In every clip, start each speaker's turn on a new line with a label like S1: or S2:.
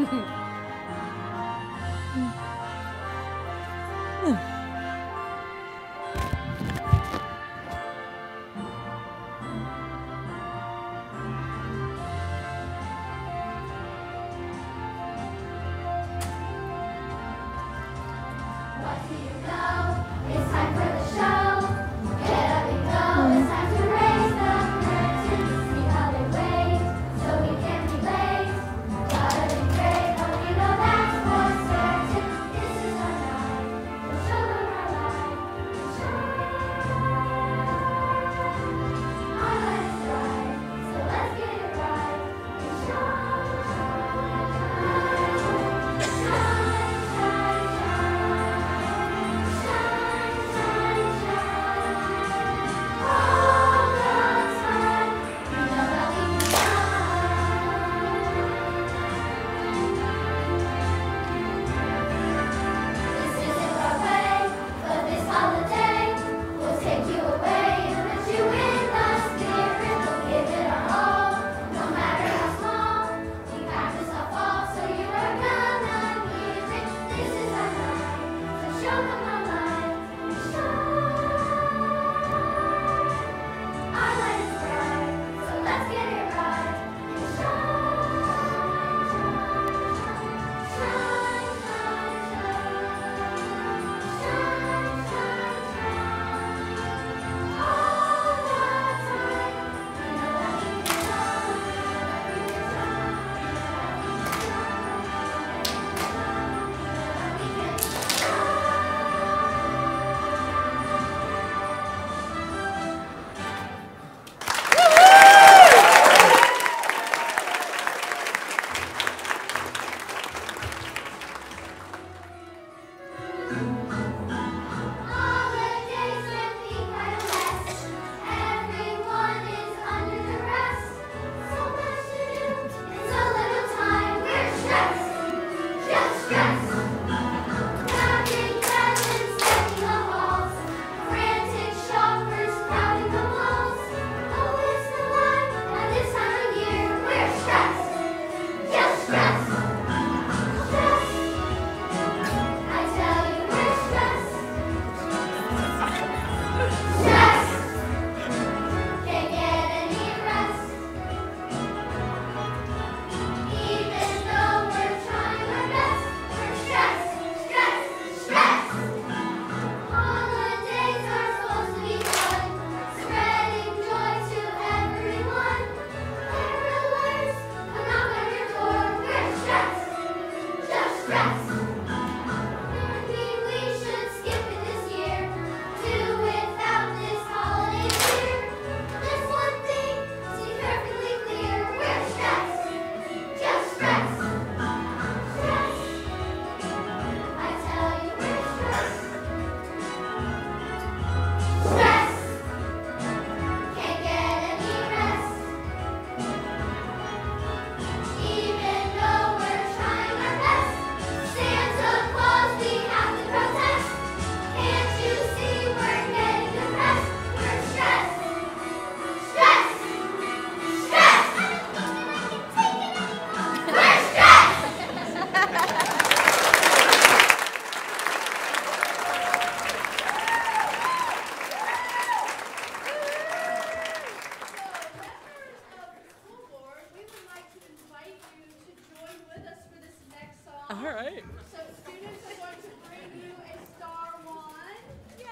S1: All right.
S2: So students are going to bring you a star wand.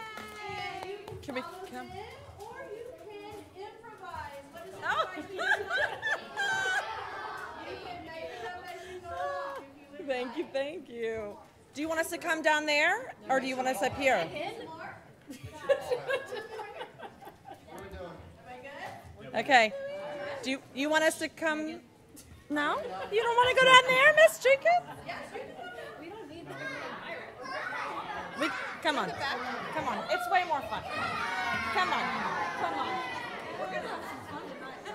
S2: Yay! And you can follow them, or you can improvise. What is improvise mean tonight? You can make it up as you go along if you would
S1: Thank you,
S2: like.
S1: thank you. Do you want us to come down there, or do you want us up here?
S2: Am I good?
S1: Okay. Do you want us to come? No? You don't want to go down there, Miss Jacob?
S2: We don't need that.
S1: Come on. Come on. It's way more fun. Come on. Come on. We're going to have some fun tonight.